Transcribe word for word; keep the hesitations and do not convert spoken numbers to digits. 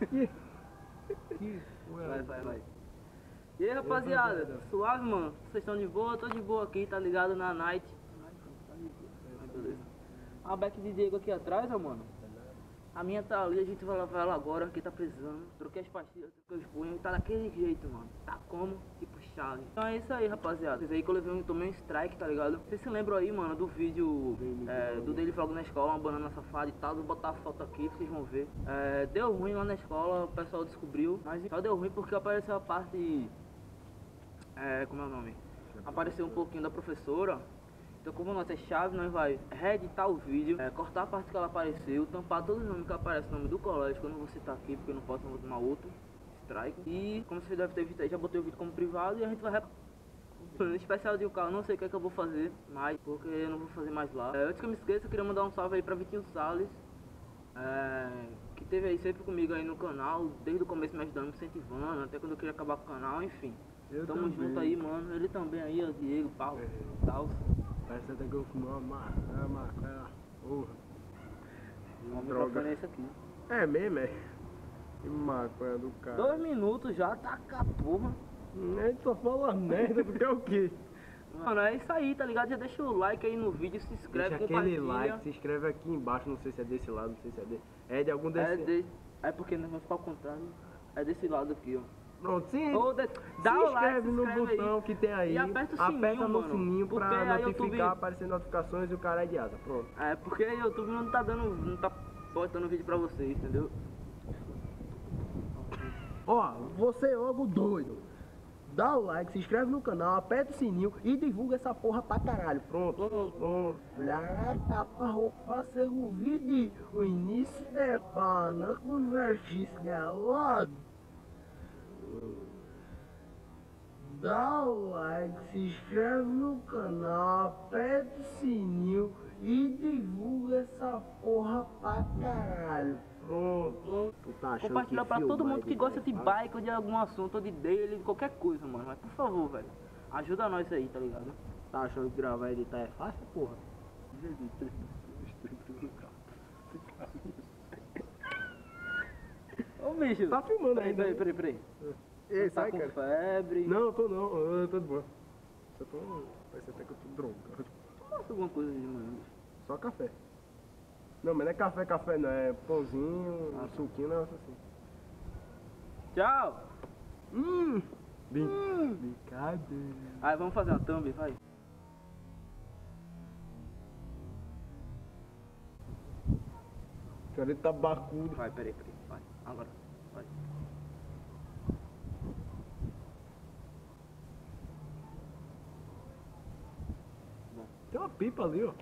Que? Que? Vai, vai, vai. E aí, rapaziada, suave, mano? Vocês estão de boa? Tô de boa aqui, tá ligado? Na night. Ah, beleza. A back de Diego aqui atrás, ó, mano. A minha tá ali, a gente vai lavar ela agora, que tá precisando. Troquei as pastilhas, troquei os punhos, tá daquele jeito, mano. Tá como? Tipo chave. Então é isso aí, rapaziada. Vocês aí que eu levei um, tomei um strike, tá ligado? Vocês se lembram aí, mano, do vídeo é, do Daily Vlog na escola, uma banana safada e tal. Vou botar a foto aqui, vocês vão ver. É, deu ruim lá na escola, o pessoal descobriu. Mas só deu ruim porque apareceu a parte... É, como é o nome? Apareceu um pouquinho da professora. Então como nós é chave, nós vai reeditar o vídeo, é, cortar a parte que ela apareceu, tampar todos os nomes que aparece no nome do colégio, que eu não vou citar aqui porque eu não posso, não vou tomar outro strike. E como vocês devem ter visto aí, já botei o vídeo como privado e a gente vai no especial de um carro, não sei o que é que eu vou fazer mais, porque eu não vou fazer mais lá. É, antes que eu me esqueça, eu queria mandar um salve aí pra Vitinho Salles, é, que teve aí sempre comigo aí no canal, desde o começo me ajudando, me incentivando, até quando eu queria acabar com o canal, enfim. Eu Tamo também. junto aí, mano. Ele também aí, ó, Diego, Paulo, é. tal. Parece até que eu fumei uma maconha, maconha, porra. O microfone é esse aqui. É mesmo, é? Que maconha do cara. Dois minutos já, tá com a porra. Nem só fala merda, porque é o quê? Mano, é isso aí, tá ligado? Já deixa o like aí no vídeo, se inscreve, deixa compartilha. Aquele like, se inscreve aqui embaixo, não sei se é desse lado, não sei se é desse. É de algum desse. É, de... é porque não vai ficar ao contrário. É desse lado aqui, ó. Pronto, sim. Ou de... Dá se o inscreve like, se no inscreve botão aí. que tem aí. E aperta o sininho, aperta no mano, sininho pra notificar, YouTube... aparecer notificações e o cara é de asa. Pronto. É, porque o YouTube não tá dando, não tá postando vídeo pra vocês, entendeu? Ó, você é logo doido. Dá o like, se inscreve no canal, aperta o sininho e divulga essa porra pra caralho. Pronto. Pronto. Olha, tá pra roupa ser um vídeo. O início é pana, convertice galado. Dá o like, se inscreve no canal, aperta o sininho e divulga essa porra pra caralho. Pronto. Tá Compartilha pra todo mundo que gosta de bike ou de algum assunto, ou de dele, de qualquer coisa, mano. Mas por favor, velho, ajuda nós aí, tá ligado? Tá achando que gravar e editar é fácil, porra? Ô bicho, tá filmando peraí, aí, peraí, peraí, peraí. Ei, tá sai, com cara. febre? Não, eu tô não, eu tô de boa. Só tô... Parece até que eu tô drogado. Faça alguma coisa de manhã, bicho. Só café. Não, mas não é café, café não, é pãozinho, ah, suquinho, negócio assim. Tchau! Hum! Brin hum. Brincadeira. Aí, vamos fazer uma thumb, vai. Cara, ele tá bacudo. Vai, peraí, peraí, vai. Agora, vai. Tem uma pipa ali, ó.